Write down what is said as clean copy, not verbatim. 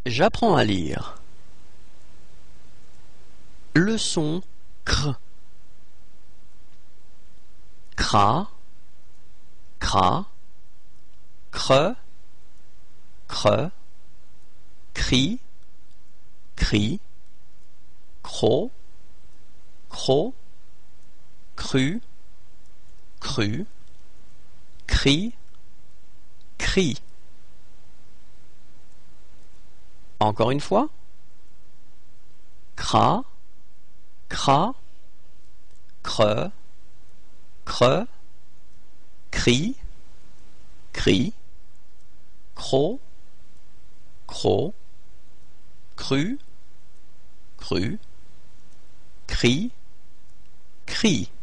J'apprends à lire. Le son cr. Cra, cra, cre, cre, cri, cri, cro, cro, cru, cru, cri, cri. Encore une fois. Cra, cra, cre, cre, cri, cri, cro, cro, cru, cru, cri, cri.